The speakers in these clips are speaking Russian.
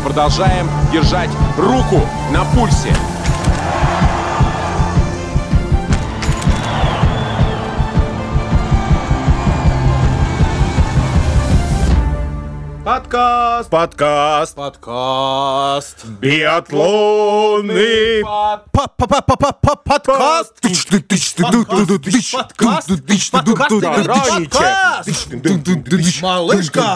продолжаем держать руку на пульсе. Подкаст. Биатлонный подкаст. Малышка.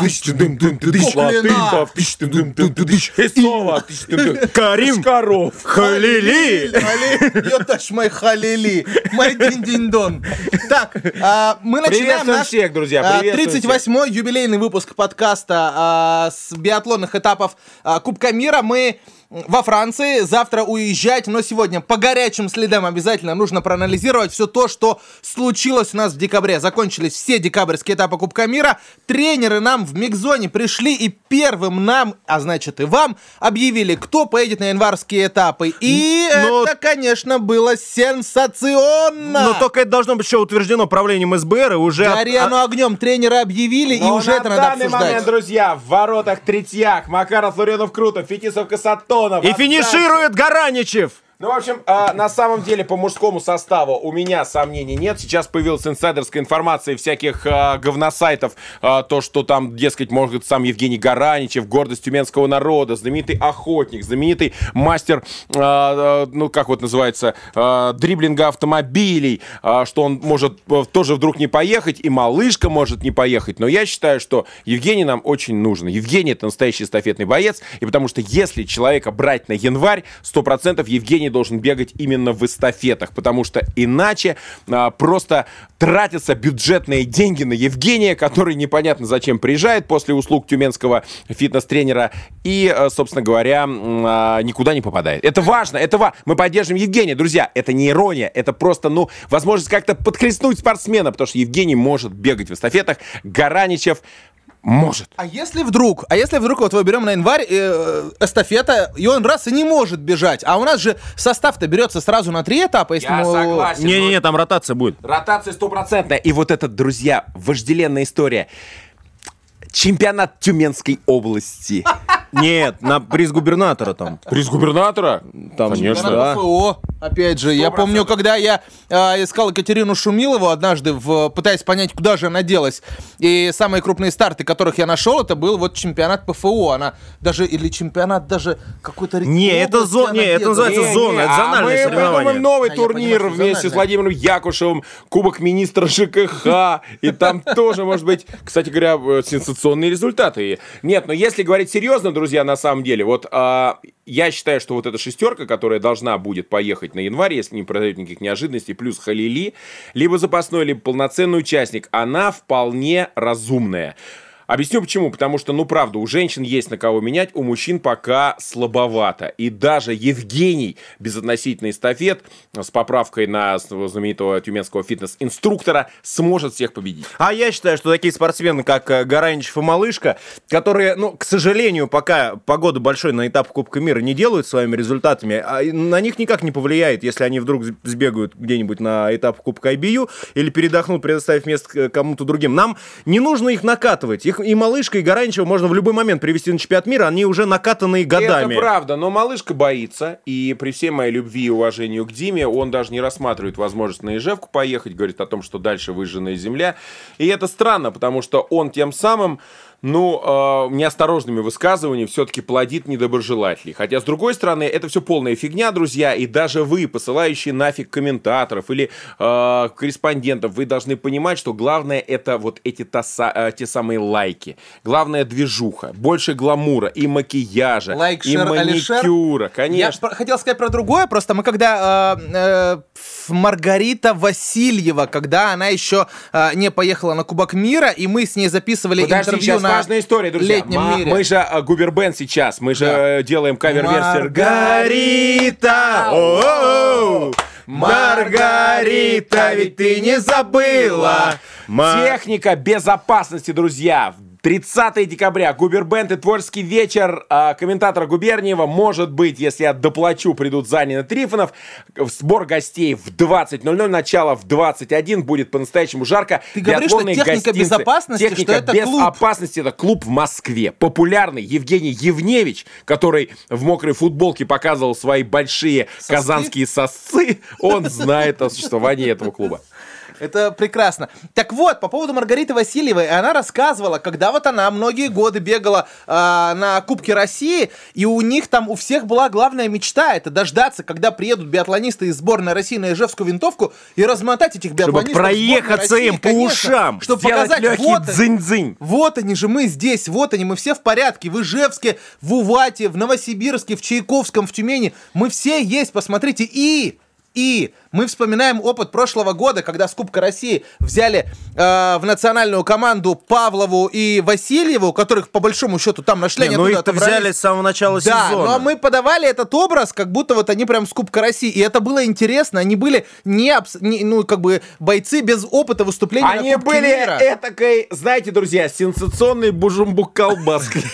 И снова Карим. Коров. Халили. Йоташ мой халили. Мой динь-динь-дон. Так, мы начинаем Приветствуем наш всех, друзья. Приветствуем 38-й юбилейный выпуск подкаста с биатлонных этапов Кубка мира. Мы во Франции, завтра уезжать, но сегодня по горячим следам обязательно нужно проанализировать все то, что случилось у нас в декабре. Закончились все декабрьские этапы Кубка мира. Тренеры нам в микзоне пришли и первым нам, а значит и вам, объявили, кто поедет на январские этапы. И это, конечно, было сенсационно. Но только это должно быть еще утверждено правлением СБР и уже... Гори оно огнем, тренеры объявили, и уже это надо данный обсуждать. момент, друзья, в воротах Третьяк, Макаров, Ларионов, Крутов, Фетисов, Касатонов. И финиширует Гараничев. Ну, в общем, на самом деле, по мужскому составу у меня сомнений нет. Сейчас появилась инсайдерская информация всяких говносайтов, то, что там, дескать, может сам Евгений Гараничев, гордость тюменского народа, знаменитый охотник, знаменитый мастер, ну, как вот называется, дриблинга автомобилей, что он может тоже вдруг не поехать, и малышка может не поехать. Но я считаю, что Евгений нам очень нужен. Евгений — это настоящий эстафетный боец, и потому что если человека брать на январь, 100% Евгений должен бегать именно в эстафетах, потому что иначе просто тратятся бюджетные деньги на Евгения, который непонятно зачем приезжает после услуг тюменского фитнес-тренера и, собственно говоря, никуда не попадает. Это важно, мы поддерживаем Евгения, друзья, это не ирония, это просто, ну, возможность как-то подхлестнуть спортсмена, потому что Евгений может бегать в эстафетах, Гараничев может. А если вдруг вот мы берем на январь эстафета, и он раз и не может бежать, а у нас же состав-то берется сразу на 3 этапа, если Я согласен. Не-не-не, там ротация будет. Ротация 100%. И вот это, друзья, вожделенная история. Чемпионат Тюменской области. Нет, на приз губернатора там. Приз губернатора? Там, конечно. да. ПФО, опять же, 100%. Я помню, когда я искал Екатерину Шумилову однажды, пытаясь понять, куда же она делась, и самые крупные старты, которых я нашел, это был вот чемпионат ПФО. Она даже, или чемпионат даже какой-то... Не, это это называется зона, это зональное мы соревнование. придумаем новый Я турнир понимаю, что вместе с зональное. Владимиром Якушевым, Кубок министра ЖКХ, и там тоже, может быть, кстати говоря, сенсационные результаты. Нет, но если говорить серьезно, друзья, на самом деле, вот я считаю, что вот эта шестерка, которая должна будет поехать на январь, если не произойдет никаких неожиданностей, плюс Халили, либо запасной, либо полноценный участник, она вполне разумная. Объясню почему. Потому что, ну, правда, у женщин есть на кого менять, у мужчин пока слабовато. И даже Евгений, безотносительно эстафет, с поправкой на знаменитого тюменского фитнес-инструктора, сможет всех победить. А я считаю, что такие спортсмены, как Гараничев и Малышка, которые, ну, к сожалению, пока погоды большой на этап Кубка мира не делают своими результатами, на них никак не повлияет, если они вдруг сбегают где-нибудь на этап Кубка IBU или передохнут, предоставив место кому-то другим. Нам не нужно их накатывать. Их и Малышка, и Гараничева можно в любой момент привести на чемпионат мира, они уже накатанные годами. Это правда, но Малышка боится, и при всей моей любви и уважению к Диме, он даже не рассматривает возможность на Ижевку поехать, говорит о том, что дальше выжженная земля. И это странно, потому что он тем самым, ну, неосторожными высказываниями все-таки плодит недоброжелателей. Хотя, с другой стороны, это все полная фигня, друзья, и даже вы, посылающие нафиг комментаторов или корреспондентов, вы должны понимать, что главное это вот эти те самые лайки. Главное движуха, больше гламура и макияжа, Лайк, и шер, маникюра, конечно. Я хотел сказать про другое, просто мы когда Маргарита Васильева, когда она еще не поехала на Кубок мира, и мы с ней записывали Подожди, интервью сейчас важная история, друзья. летнем мире. Мы же Губербенд сейчас, мы же делаем кавер-версию. Маргарита, о-о-о, Маргарита, ведь ты не забыла. Техника безопасности, друзья. 30 декабря. Губербенд и творческий вечер комментатора Губерниева. Может быть, если я доплачу, придут Занин и Трифонов. Сбор гостей в 20:00, начало в 21. Будет по-настоящему жарко. Ты говоришь, что техника безопасности, техника что это безопасности, это клуб в Москве. Популярный Евгений Евневич, который в мокрой футболке показывал свои большие казанские сосцы, он знает о существовании этого клуба. Это прекрасно. Так вот, по поводу Маргариты Васильевой, она рассказывала, когда вот она многие годы бегала на Кубке России, и у них там у всех была главная мечта, это дождаться, когда приедут биатлонисты из сборной России на Ижевскую винтовку и размотать этих биатлонистов. Чтобы проехаться им по ушам. Чтобы показать, вот они же, мы здесь, вот они, мы все в порядке, в Ижевске, в Увате, в Новосибирске, в Чайковском, в Тюмени, мы все есть, посмотрите, и мы вспоминаем опыт прошлого года, когда с Кубка России взяли в национальную команду Павлову и Васильеву, которых по большому счету там нашли. Ну их-то взяли с самого начала сезона. Да, но мы подавали этот образ, как будто вот они прям с Кубка России. И это было интересно. Они были бойцы без опыта выступления они на Кубке мира. Они были этакой, знаете, друзья, сенсационный бужумбук колбаской.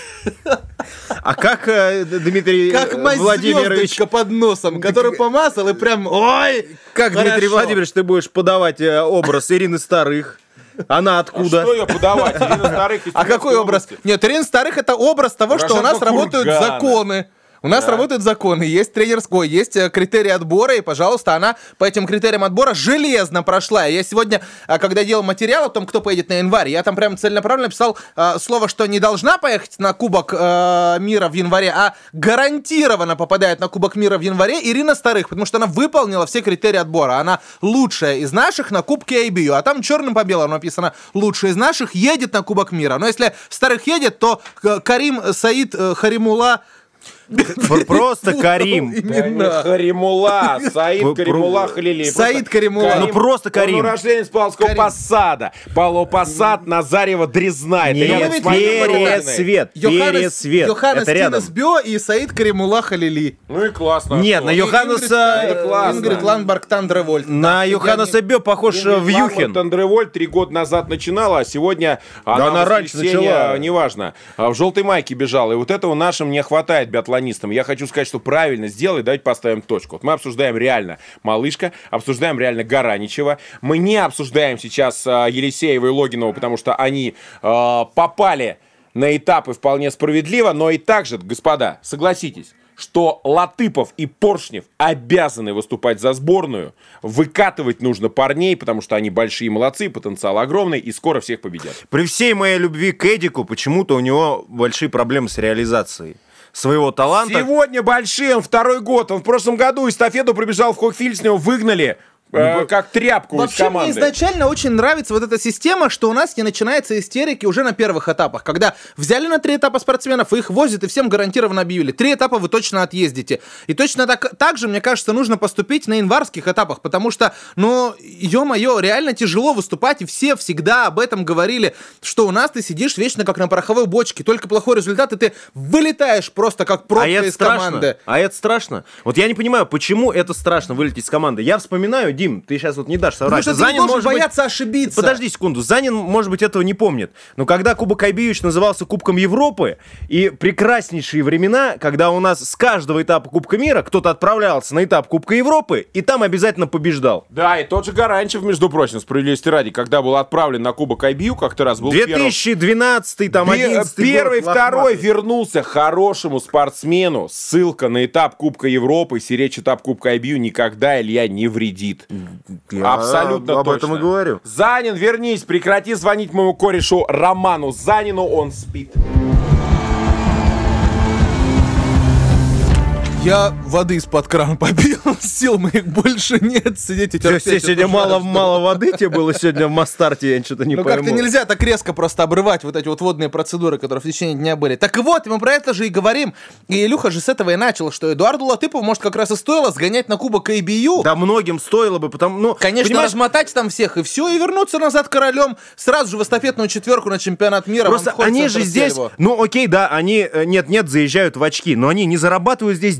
А как Дмитрий Владимирович... Как под носом, который помазал и прям... Ой, как, хорошо. Дмитрий Владимирович, ты будешь подавать образ Ирины Старых? Она откуда? А что ее подавать? Ирина Старых из А какой образ? Нет, Ирина Старых — это образ того, что у нас работают законы. У нас работают законы, есть тренерской, есть критерии отбора, и, пожалуйста, она по этим критериям отбора железно прошла. Я сегодня, когда делал материал о том, кто поедет на январь, я там прям целенаправленно писал слово, что не должна поехать на Кубок мира в январе, а гарантированно попадает на Кубок мира в январе Ирина Старых, потому что она выполнила все критерии отбора. Она лучшая из наших на Кубке IBU, а там черным по белому написано «лучшая из наших едет на Кубок мира». Но если Старых едет, то Карим Саид Харимула... Просто Карим. Харимула. Саид Каримула Халили. Саид Каримула. Ну просто Карим. Он уроженец Павловского Посада. Павлов-Посад, Назарева, Дрезна. Нет, Пересвет. Пересвет. Йоханнес Тинесбё и Саид Каримула Халили. Ну и классно. Нет, на Йоханнеса... Ингрид Ландберг Тандревольт. На Йоханнеса Бё похож Вьюхин. Тандревольт 3 года назад начинала, а сегодня она раньше начала. Неважно. В желтой майке бежала. И вот этого нашим не хватает биатлонистам. Я хочу сказать, что правильно сделали, давайте поставим точку. Вот мы обсуждаем реально Малышка, обсуждаем реально Гараничева. Мы не обсуждаем сейчас Елисеева и Логинова, потому что они попали на этапы вполне справедливо, но и также, господа, согласитесь, что Латыпов и Поршнев обязаны выступать за сборную. Выкатывать нужно парней, потому что они большие молодцы, потенциал огромный, и скоро всех победят. При всей моей любви к Эдику, почему-то у него большие проблемы с реализацией своего таланта. Сегодня большие, он 2-й год. Он в прошлом году эстафету пробежал в Хокфильд, с него выгнали. Как тряпку из команды. Вообще мне изначально очень нравится вот эта система, что у нас не начинается истерики уже на первых этапах, когда взяли на 3 этапа спортсменов, их возят и всем гарантированно объявили. 3 этапа вы точно отъездите. И точно так же, мне кажется, нужно поступить на январских этапах, потому что, ё-моё, реально тяжело выступать, и все всегда об этом говорили, что у нас ты сидишь вечно как на пороховой бочке, только плохой результат, и ты вылетаешь просто как пробка из команды. А это страшно. Вот я не понимаю, почему это страшно вылететь из команды. Я вспоминаю, Дим, ты сейчас вот не дашь соврать. Потому что Занин может бояться ошибиться. Подожди секунду. Занин, может быть, этого не помнит. Но когда Кубок Айбиевич назывался Кубком Европы, и прекраснейшие времена, когда у нас с каждого этапа Кубка мира кто-то отправлялся на этап Кубка Европы, и там обязательно побеждал. Да, и тот же Гаранчев, между прочим, справедливости ради, когда был отправлен на Кубок Айбиу, как-то раз был 2012 там 11 первый, второй вернулся хорошему спортсмену. Ссылка на этап Кубка Европы, если речь этап Кубка Айбиу, никогда Илья не вредит. Я абсолютно об точно. этом и говорю. Занин, вернись, прекрати звонить моему корешу Роману Занину, он спит. Я воды из-под крана попил, сил моих больше нет сидеть и терпеть. Тебе сегодня мало воды тебе было сегодня в Мастарте, я что-то не пойму. Ну как-то нельзя так резко просто обрывать вот эти вот водные процедуры, которые в течение дня были. Так и вот, мы про это же и говорим. И Илюха же с этого и начал, что Эдуарду Латыпову, может, как раз и стоило сгонять на Кубок IBU. Да многим стоило бы, потому... Конечно, размотать там всех и все, и вернуться назад королем, сразу же в эстафетную четверку на чемпионат мира. Просто они же здесь, окей, да, они нет-нет заезжают в очки, но они не зарабатывают здесь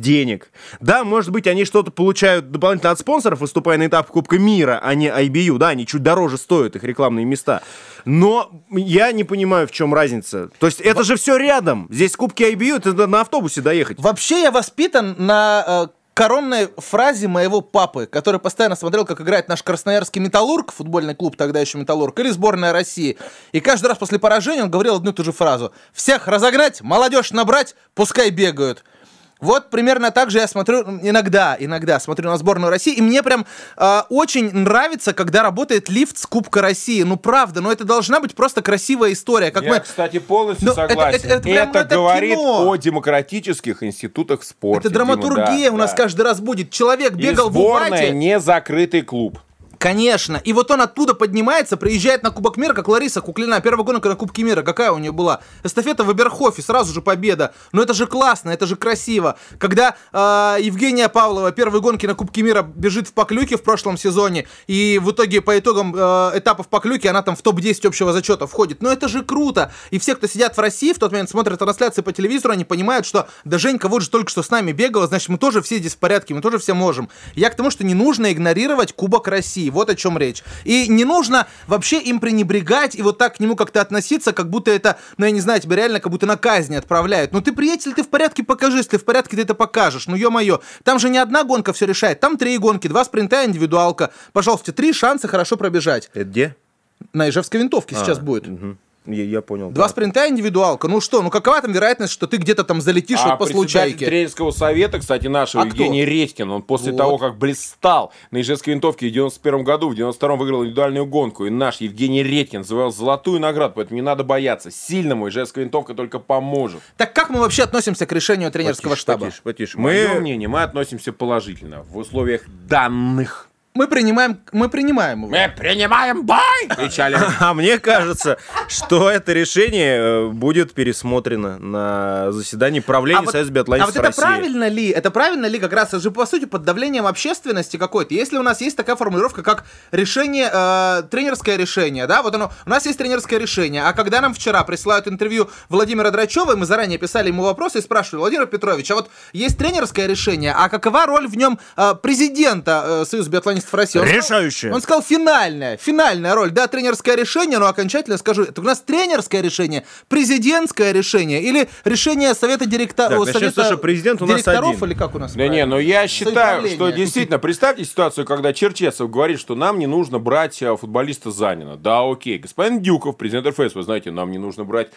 денег. Да, может быть, они что-то получают дополнительно от спонсоров, выступая на этапе Кубка мира, а не IBU, да, они чуть дороже стоят, их рекламные места. Но я не понимаю, в чем разница. То есть это же все рядом. Здесь Кубки IBU, это на автобусе доехать. Вообще я воспитан на коронной фразе моего папы, который постоянно смотрел, как играет наш красноярский «Металлург», футбольный клуб, тогда еще «Металлург», или сборная России. И каждый раз после поражения он говорил одну и ту же фразу: «Всех разогнать, молодежь набрать, пускай бегают». Вот примерно так же я смотрю иногда смотрю на сборную России, и мне прям очень нравится, когда работает лифт с Кубка России. Ну правда, это должна быть просто красивая история. Как Я, кстати, полностью согласен. Это говорит о демократических институтах спорта. Это драматургия у нас каждый раз будет. Человек бегал в Увате. Сборная не закрытый клуб. Конечно. И вот он оттуда поднимается, приезжает на Кубок мира, как Лариса Куклина. Первая гонка на Кубке мира. Какая у нее была? Эстафета в Эберхофе. Сразу же победа. Но это же классно, это же красиво. Когда Евгения Павлова первые гонки на Кубке мира бежит в Поклюке в прошлом сезоне, и в итоге по итогам этапов Поклюки она там в топ-10 общего зачета входит. Но это же круто. И все, кто сидят в России, в тот момент смотрят трансляции по телевизору, они понимают, что да Женька вот же только что с нами бегала, значит мы тоже все здесь в порядке, мы тоже все можем. Я к тому, что не нужно игнорировать Кубок России. Вот о чем речь. И не нужно вообще им пренебрегать и вот так к нему как-то относиться, как будто это, я не знаю, тебя реально как будто на казни отправляют. Ну ты, приятель, ты в порядке, покажи. Если ты в порядке, ты это покажешь. Ну ё-моё. Там же не одна гонка все решает. Там 3 гонки, 2 спринта и индивидуалка. Пожалуйста, 3 шанса хорошо пробежать. Это где? На Ижевской винтовке сейчас будет. Угу. Я понял. 2 спринта и индивидуалка. Ну что, какова там вероятность, что ты где-то там залетишь по случайке? Тренерского совета, кстати, нашего Евгений Редькин, он после того, как блистал на Ижевской винтовке в 91 году, в 92-м выиграл индивидуальную гонку, и наш Евгений Редькин завоевал золотую награду, поэтому не надо бояться. Сильному Ижевская винтовка только поможет. Так как мы вообще относимся к решению тренерского штаба? Потише. Мое мнение, мы относимся положительно в условиях данных. Мы принимаем его. Мы принимаем бой! Кричали. А мне кажется, что это решение будет пересмотрено на заседании правления Союза биатлонистов России. Это правильно ли как раз, это же по сути под давлением общественности какой-то. Если у нас есть такая формулировка, как решение, тренерское решение, да, вот оно, у нас есть тренерское решение, а когда нам вчера присылают интервью Владимира Драчева, мы заранее писали ему вопросы и спрашивали: Владимир Петрович, а вот есть тренерское решение, а какова роль в нем президента Союза биатлонистов России? Решающая. Он сказал финальная роль. Да, тренерское решение, но окончательно скажу, это у нас тренерское решение, президентское решение или решение совета директоров, президент у нас один. Или как у нас? Да не, но я считаю, что действительно, представьте ситуацию, когда Черчесов говорит, что нам не нужно брать футболиста Занина. Да, окей. Господин Дюков, президент РФС, вы знаете, нам не нужно брать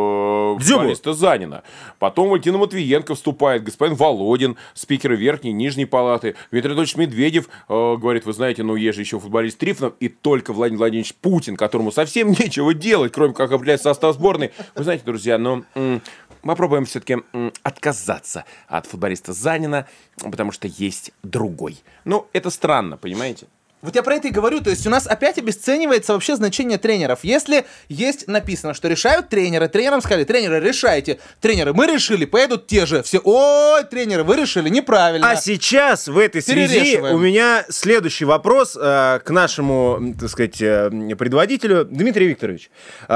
футболиста Занина. Потом Валентина Матвиенко вступает, господин Володин, спикер Верхней и Нижней палаты, Дмитрий Анатольевич Медведев говорит: вы знаете, есть же еще футболист Трифонов, и только Владимир Владимирович Путин, которому совсем нечего делать, кроме как определять состав сборной. Вы знаете, друзья, попробуем все-таки отказаться от футболиста Занина, потому что есть другой. Это странно, понимаете? Вот я про это и говорю, то есть у нас опять обесценивается вообще значение тренеров. Если есть написано, что решают тренеры, тренерам сказали: тренеры, решайте. Тренеры, мы решили, поедут те же. Все: ой, тренеры, вы решили неправильно. А сейчас в этой связи у меня следующий вопрос к нашему, так сказать, предводителю. Дмитрий Викторович,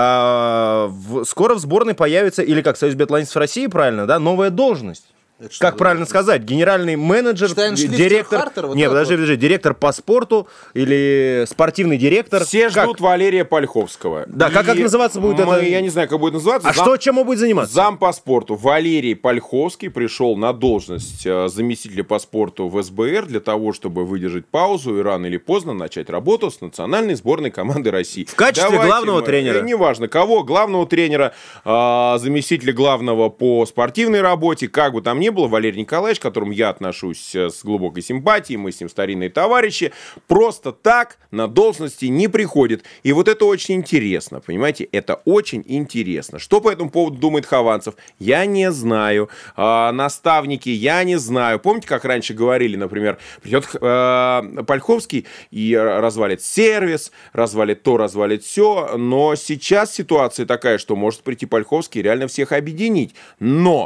скоро в сборной появится, или как Союз биатлонистов России, правильно, да, новая должность. Как правильно сказать? Генеральный менеджер, директор... Нет, подожди, директор по спорту или спортивный директор. Все ждут Валерия Польховского. Да, как называться будет это? Я не знаю, как будет называться. Чем он будет заниматься? Зам по спорту Валерий Польховский пришел на должность заместителя по спорту в СБР для того, чтобы выдержать паузу и рано или поздно начать работу с национальной сборной команды России. В качестве главного тренера? Неважно кого, главного тренера, заместителя главного по спортивной работе, как бы там ни было, Валерий Николаевич, к которому я отношусь с глубокой симпатией, мы с ним старинные товарищи, просто так на должности не приходит. И вот это очень интересно, понимаете, это очень интересно. Что по этому поводу думает Хованцев, я не знаю. Наставники, я не знаю. Помните, как раньше говорили, например, придет Польховский и развалит сервис, развалит то, развалит все, но сейчас ситуация такая, что может прийти Польховский и реально всех объединить. Но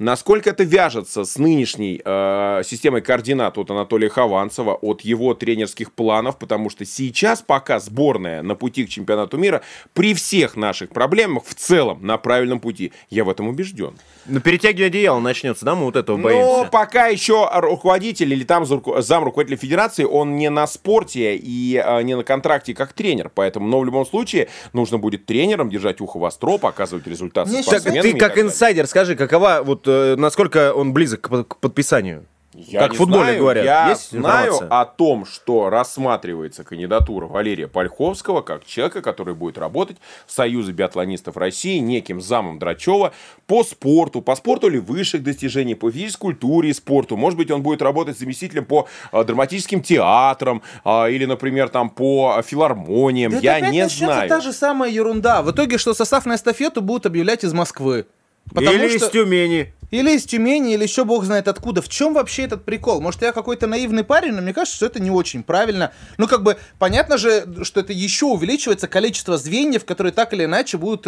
насколько это вяжется с нынешней системой координат от Анатолия Хованцева, от его тренерских планов, потому что сейчас пока сборная на пути к чемпионату мира при всех наших проблемах в целом на правильном пути. Я в этом убежден. Ну, перетягивание одеяла начнется, да, мы вот этого боимся. Но пока еще руководитель или там зам руководителя федерации, он не на спорте и не на контракте как тренер. Поэтому, но в любом случае, нужно будет тренером держать ухо востро, показывать результат со спортсменами. Ты как инсайдер скажи, какова, вот насколько он близок к подписанию? Я как не в футболе знаю, говорят. Я Есть знаю информация? о том, что рассматривается кандидатура Валерия Польховского как человека, который будет работать в Союзе биатлонистов России неким замом Драчева по спорту или высших достижений, по физкультуре и спорту. Может быть, он будет работать заместителем по драматическим театрам или, например, там по филармониям. Да я это не опять начнется знаю. та же самая ерунда. В итоге, что состав на эстафету будут объявлять из Москвы. Или из Тюмени. Или из Тюмени, или еще бог знает откуда. В чем вообще этот прикол? Может, я какой-то наивный парень, но мне кажется, что это не очень правильно. Ну, как бы, понятно же, что это еще увеличивается количество звеньев, которые так или иначе будут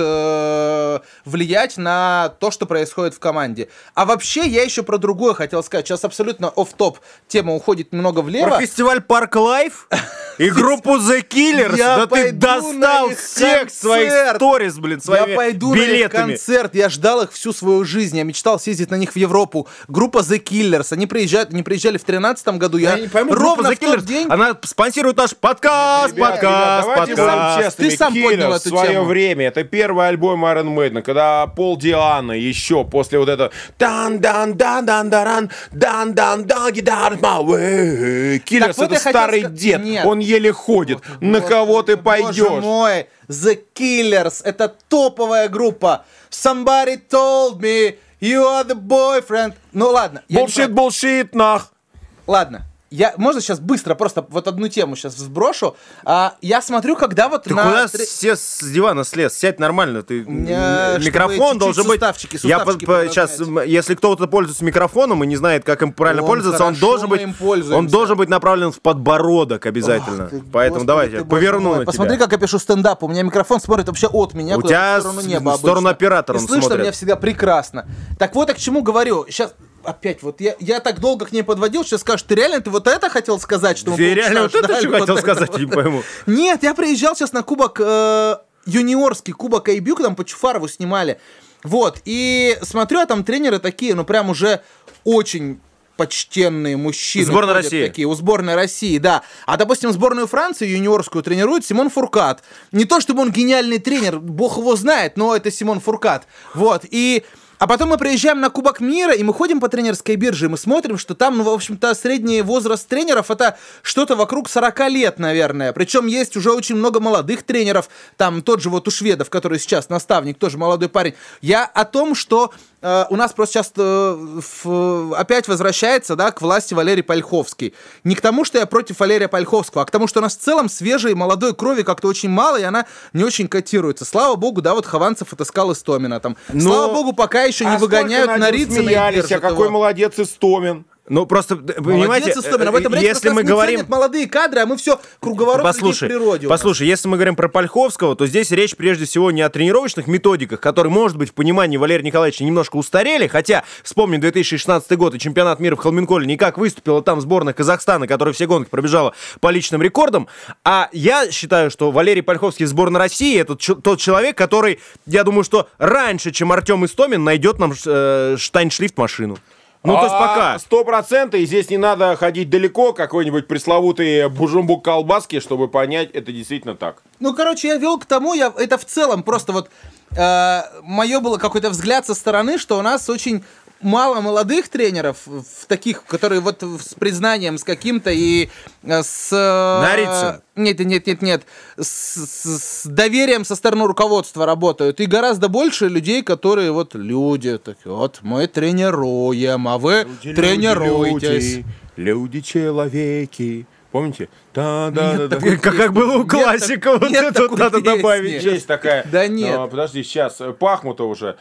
влиять на то, что происходит в команде. А вообще, я еще про другое хотел сказать. Сейчас абсолютно офф-топ тема уходит немного влево. Про фестиваль Парк Лайф и группу The Killers. Да ты достал всех своих сторис, блин, своими билетами. Я пойду на их билетами. концерт. Я ждал их всю свою жизнь. Я мечтал съездить на них в Европу. Группа The Killers. Они не приезжали в 2013 году. Я не пойму, ровно группа в The тот Killers, день... она спонсирует наш подкаст, Ребят, давайте будем подкаст. честными. Ты сам поднял Killers эту в свое тему. время. Это первый альбом Iron Maiden, когда Пол Диана еще после вот этого дан-дан-дан-дан-даран, дан-дан-дан, get out of my way. Killers Так вот это я хотел старый сказать- дед. Нет. Он еле ходит. На кого ты Боже пойдешь? мой, The Killers, это топовая группа. Somebody told me you are the boyfriend. Ну ладно. я не Bullshit, про- bullshit, нах. Ладно. Можно сейчас быстро просто вот одну тему сейчас сброшу. Я смотрю, когда вот Ты на... куда все с дивана слез? Сядь нормально. Ты меня, микрофон чтобы должен чуть-чуть быть. суставчики Я подровнять. сейчас, если кто-то пользуется микрофоном и не знает, как им правильно Он пользоваться, он хорошо, должен мы быть, им пользуемся. он должен быть направлен в подбородок обязательно. Ох ты, Поэтому Господи давайте ты, боже поверну мой. на Посмотри, тебя. как я пишу стендап. У меня микрофон смотрит вообще от меня. У куда-то тебя в сторону неба в сторону обычно. оператора И он слышно смотрит. меня всегда прекрасно. Так вот, я к чему говорю. Сейчас опять вот я так долго к ней подводил, сейчас скажешь, ты реально вот это хотел сказать, что мы Ты реально полчаса вот это ждали, что хотел вот это сказать, вот. я не пойму. Нет, я приезжал сейчас на кубок юниорский, кубок Айбюк, там по Чуфарову снимали. Вот, и смотрю, а там тренеры такие, ну прям уже очень почтенные мужчины. Сборная ходят России. Такие, у сборной России, да. А, допустим, сборную Франции юниорскую тренирует Симон Фуркат. Не то, чтобы он гениальный тренер, бог его знает, но это Симон Фуркат. Вот, А потом мы приезжаем на Кубок мира, и мы ходим по тренерской бирже, и мы смотрим, что там, ну, в общем-то, средний возраст тренеров — это что-то вокруг 40 лет, наверное. Причем есть уже очень много молодых тренеров, там тот же вот у шведов, который сейчас наставник, тоже молодой парень. Я о том, что у нас просто сейчас опять возвращается, да, к власти Валерий Польховский. Не к тому, что я против Валерия Польховского, а к тому, что у нас в целом свежей молодой крови как-то очень мало, и она не очень котируется. Слава богу, да, вот Хованцев отыскал Истомина там. Слава богу, пока еще не выгоняют на Рице. Смеялись, а какой молодец Истомин. Ну, просто, понимаете, Молодец, Истомин. А в этом речь если мы не говорим... ценят молодые кадры, а мы все круговорот людей в природе. Послушай, если мы говорим про Польховского, то здесь речь прежде всего не о тренировочных методиках, которые, может быть, в понимании Валерия Николаевича немножко устарели, хотя, вспомним 2016 год и чемпионат мира в Холменколе, никак выступила там сборная Казахстана, которая все гонки пробежала по личным рекордам, а я считаю, что Валерий Польховский в сборной России — это тот человек, который, я думаю, что раньше, чем Артем Истомин, найдет нам Штайншлифт-машину. Ну, то есть пока. 100%, и здесь не надо ходить далеко, какой-нибудь пресловутый бужумбук колбаски, чтобы понять, это действительно так. Ну, короче, я вел к тому, это в целом просто вот мое было какой-то взгляд со стороны, что у нас очень мало молодых тренеров, в таких, которые вот с признанием, с каким-то и с... На Рице. Нет. С доверием со стороны руководства работают. И гораздо больше людей, которые вот люди. Такие, вот мы тренируем, а вы тренируетесь. Люди, человеки. Помните? Как было у классика, вот нет это вот такой надо песни. добавить. Есть такая. Да нет. Подожди, сейчас. Пахмутова уже.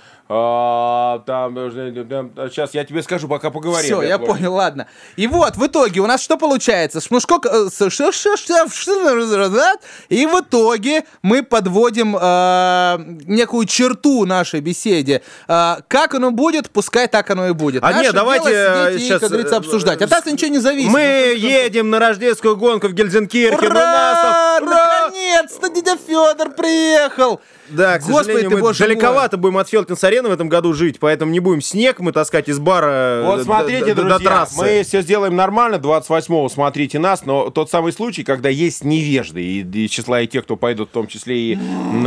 Сейчас я тебе скажу, пока поговорим. Все, я понял, ладно. И вот, в итоге у нас что получается? И в итоге мы подводим некую черту нашей беседе. Как оно будет, пускай так оно и будет. А Наше нет, давайте дело сидеть и, сейчас, как говорится, обсуждать. От нас ничего не зависит. Мы едем на рождественскую гонку в Гельзенкирхен. Ура! Наконец-то дядя Федор приехал! Да, к Господи сожалению, ты, мы боже далековато будем от Фелтинс-арены в этом году жить, поэтому не будем снег мы таскать из бара Вот смотрите, до друзья, трассы. мы все сделаем нормально, 28-го смотрите нас, но тот самый случай, когда есть невежды, и из числа и тех, кто пойдут в том числе и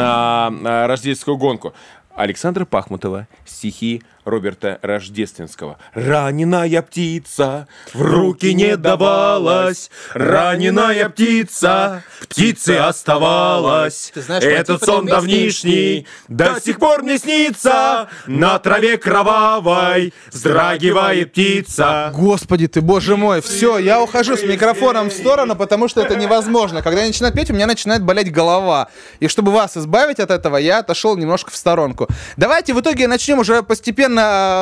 на рождественскую гонку. Александра Пахмутова, стихи Роберта Рождественского. Раненая птица в руки не давалась, раненая птица птицей оставалась. Ты знаешь, Этот мотив сон этой песни? давнишний до сих пор мне снится, на траве кровавой вздрагивает птица. Господи ты, боже мой, все, я ухожу с микрофоном в сторону, потому что это невозможно. Когда я начинаю петь, у меня начинает болеть голова. И чтобы вас избавить от этого, я отошел немножко в сторонку. Давайте в итоге начнем уже постепенно,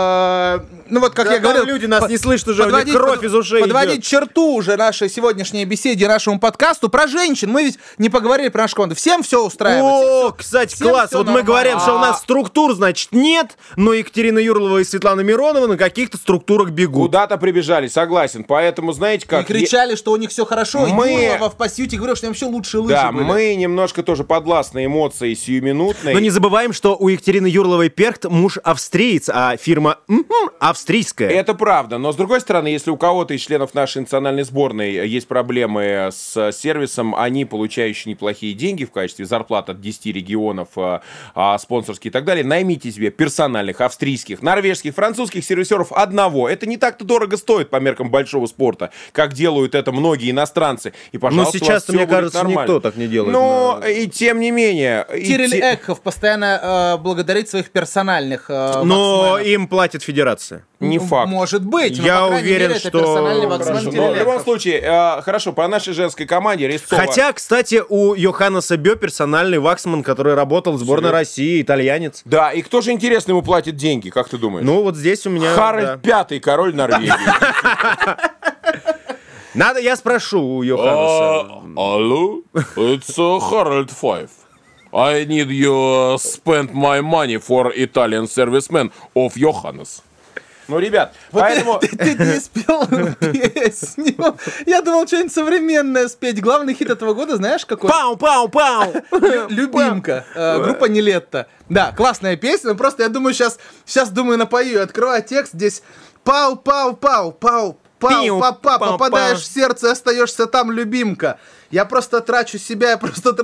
ну вот как Да я говорил... люди нас не слышат уже, у них кровь из ушей Подводить идет. черту уже нашей сегодняшней беседе, нашему подкасту про женщин. Мы ведь не поговорили про нашу команду. Всем все устраивает. О, кстати, всем класс. всё Вот мы нормально. говорим, что у нас структур, значит, нет, но Екатерина Юрлова и Светлана Миронова на каких-то структурах бегут. Куда-то прибежали, согласен. Поэтому, знаете И как... кричали, что у них все хорошо. Мы- И Юрова в постюте говорил, что они вообще лучшие лыжи Да, были. мы немножко тоже подвластны эмоции сиюминутной. Но не забываем, что у Екатерины Юрловой Перхт муж австриец, а фирма австрийская. Это правда, но с другой стороны, если у кого-то из членов нашей национальной сборной есть проблемы с сервисом, они, получающие неплохие деньги в качестве зарплат от 10 регионов, спонсорские и так далее, наймите себе персональных австрийских, норвежских, французских сервисеров одного. Это не так-то дорого стоит по меркам большого спорта, как делают это многие иностранцы. И, пожалуйста, Но сейчас-то, у вас мне всё будет кажется, нормально. никто так не делает. Но и тем не менее... Тирель Экхов постоянно благодарит своих персональных Но ваксменов. им платит федерация. Не факт. Может быть. но, Я по крайней уверен, мере, это что- персональный ваксмен Хорошо. Тирель Но в любом Экхов. случае, хорошо, по нашей женской команде Резцова... Хотя, кстати, у Йоханнеса Бё персональный ваксман, который работал в сборной Серьезно? России, итальянец. Да, и кто же, интересно, ему платит деньги, как ты думаешь? Ну, вот здесь у меня... Харальд Пятый, король Норвегии. Надо, я спрошу у Йоханнеса. Алло, it's Harald Five. I need you spend my money for Italian serviceman of Johannes. Ну, ребят, поэтому... Ты не спел песню. Я думал, что-нибудь современное спеть. Главный хит этого года, знаешь, какой? Пау-пау-пау! Любимка. Группа Нилетто. Да, классная песня. но Просто я думаю, сейчас думаю, напою. Открываю текст. Здесь пау-пау-пау-пау. Пиу, Пау-па-па, пау-пау. попадаешь в сердце, остаешься там, любимка. Я просто трачу себя.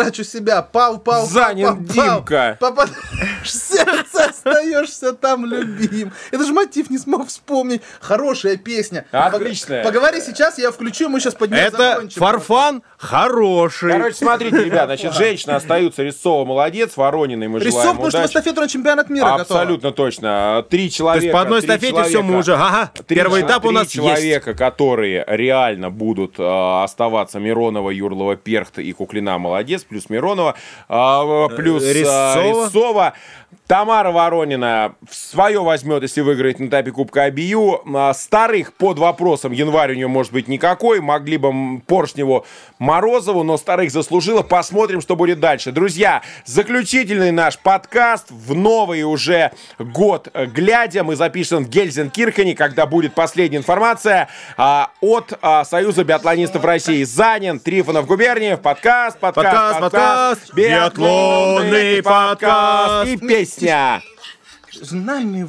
Пау-пау. Занят Димка. Попадаешь в сердце, остаешься там, любим. Это же мотив не смог вспомнить. Хорошая песня. Отличная. Поговори сейчас, я включу, мы сейчас под нее Это закончим. фарфан хороший. Короче, смотрите, ребят, значит, женщины остаются. Резцова молодец, Ворониной мы желаем Резцов, потому что в удачи. эстафету на чемпионат мира готова. Абсолютно точно. 3 То человека. есть по одной 3 эстафете все мы уже... Ага, первый этап у нас есть. человека, которые реально будут оставаться: Миронова, Юрлова, Перхт и Куклина молодец, плюс Миронова, плюс Резцова. Резцова. Тамара Воронина свое возьмет, если выиграет на этапе Кубка АБЮ. Старых под вопросом, январь у нее может быть никакой. Могли бы Поршневу, Морозову, но старых заслужила. Посмотрим, что будет дальше. Друзья, заключительный наш подкаст в новый уже год глядя. Мы запишем в Гельзенкирхене, когда будет последняя информация от Союза биатлонистов России. Занин, Трифонов, Губерниев. Подкаст. Подкаст. Биатлонный подкаст. И песня. Между нами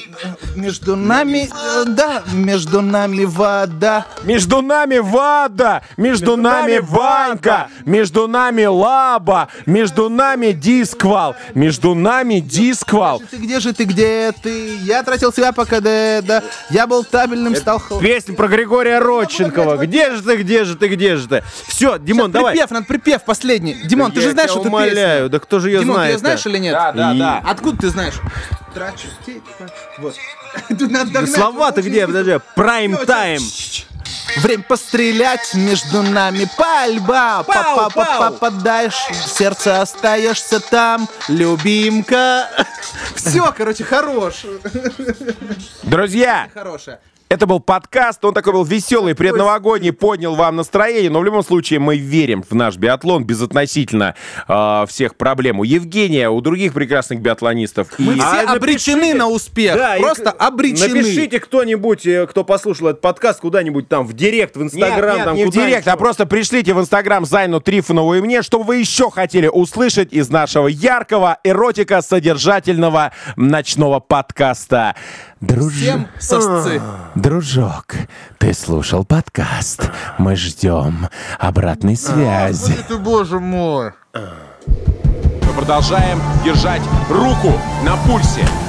между нами, да, между нами вода. Между нами Вада, между нами Ванька, между нами Лаба, между нами Дисквал, между нами Дисквал. Ты, где ты? Я тратил себя пока да. Я был табельным, стал Песня про Григория Родченкова. Где же ты? Все, Димон, давай. Надо припев последний. Димон, ты же знаешь Я эту умоляю, песню. да кто же ее Димон, ты знает? ее знаешь или нет? Да. Откуда ты знаешь? Трачу вот. Тут надо догнать. Слова-то где? Подожди. Prime Всё, time. Время пострелять, между нами пальба. Пау, пау. Попадаешь, в сердце остаешься там, любимка. Все, короче, хорош. Друзья, Хорошая. это был подкаст, он такой был веселый, предновогодний, поднял вам настроение, но в любом случае мы верим в наш биатлон безотносительно всех проблем. У Евгения, у других прекрасных биатлонистов. Мы все обречены на успех, Да, просто обречены. Напишите кто-нибудь, кто послушал этот подкаст, куда-нибудь там в директ, в Инстаграм. Нет, там не в куда-нибудь. директ, а просто пришлите в Инстаграм Зайну Трифонову и мне, что вы еще хотели услышать из нашего яркого, эротика-содержательного ночного подкаста. Всем сосцы. Дружок, ты слушал подкаст. Мы ждем обратной связи. Ты, боже мой. Мы продолжаем держать руку на пульсе.